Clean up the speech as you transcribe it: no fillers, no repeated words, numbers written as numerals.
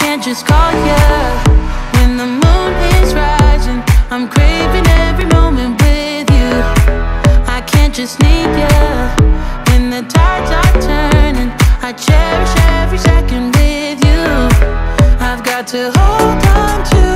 can't just call you when the moon is rising. I'm craving every moment with you. I can't just need you when the tides are turning. I cherish every second with you. I've got to hold on to